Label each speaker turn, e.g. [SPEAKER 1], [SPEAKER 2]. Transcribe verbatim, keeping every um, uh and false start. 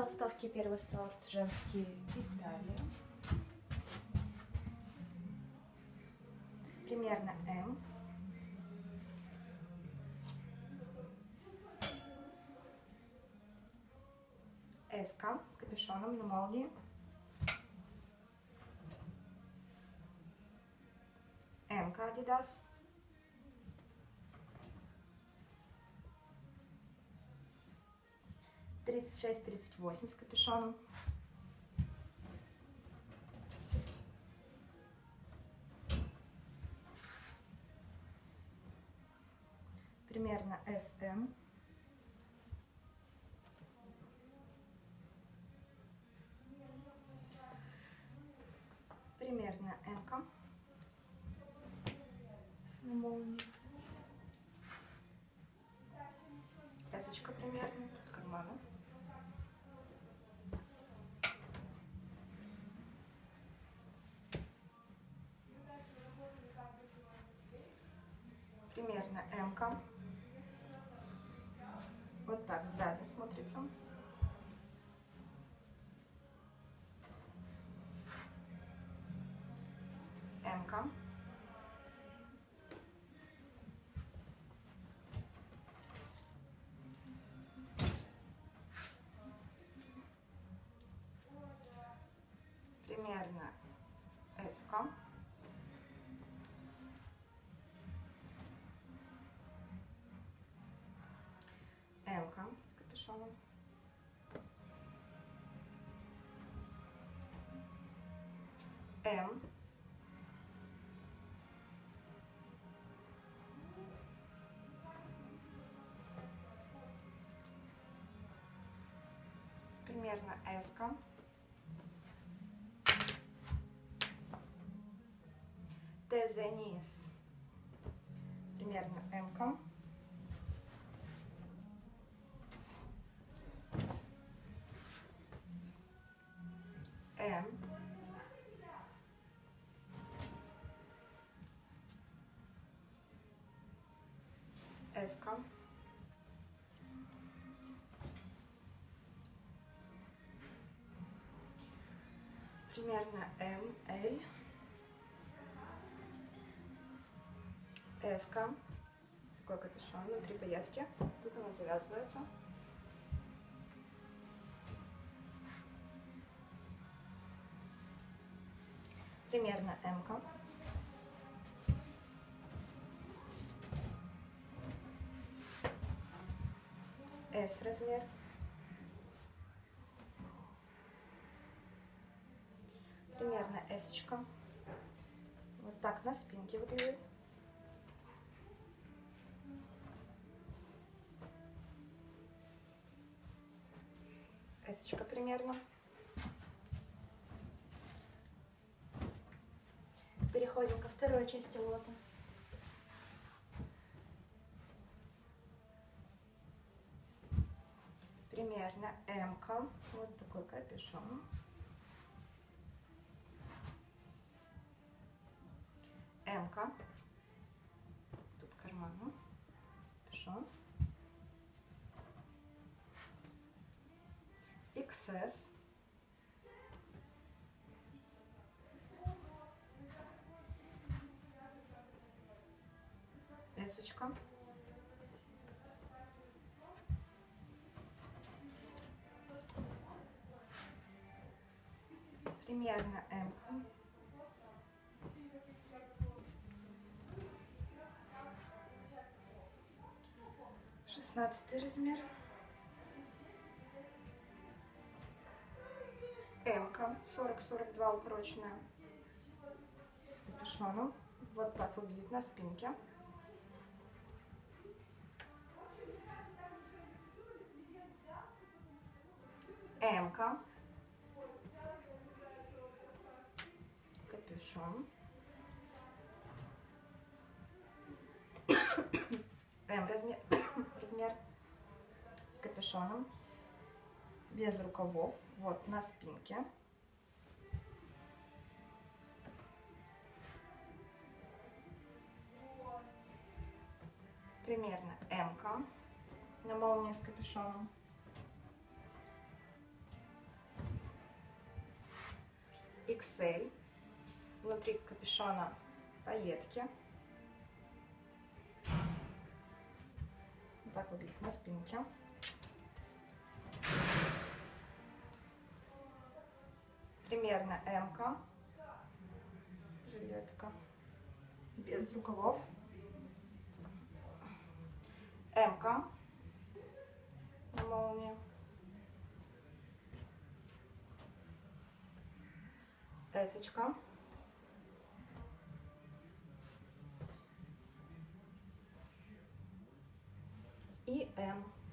[SPEAKER 1] Толстовки первый сорт, женские, Италия. Примерно М. Эска с капюшоном на молнии. М-ка Adidas. тридцать шесть тридцать восемь с капюшоном. Примерно эс эм. Примерно М-ка. На молнии. Эсочка примерно, тут карманы. Примерно М-ка. Вот так сзади смотрится. М-ка. Примерно эс-ка. М-ка с капюшоном. М. Примерно эс-ка. Тезенис. Примерно М-ка. М. Эс-ка. Примерно М, Л. Эс-ка. Такой капюшон, внутри пайетки. Тут она завязывается. Примерно М-ка. С размер. Примерно эсочка. Вот так на спинке выглядит. Эсочка примерно. Переходим ко второй части лота. Примерно М-ка. Вот такой капюшон. М-ка. Тут карман. Капюшон. икс эс. Эсочка. Примерно М-ка. шестнадцатый размер. М-ка. сорок сорок два укороченная. С капюшоном. Вот так выглядит на спинке. М-ка. Капюшон. М размер, размер с капюшоном, без рукавов, вот на спинке. Примерно М-ка на молнии с капюшоном. икс эль. Внутри капюшона пайетки. Вот так выглядит на спинке. Примерно эм-ка. Жилетка без рукавов. Эм-ка на молнии. Эсочка. И М.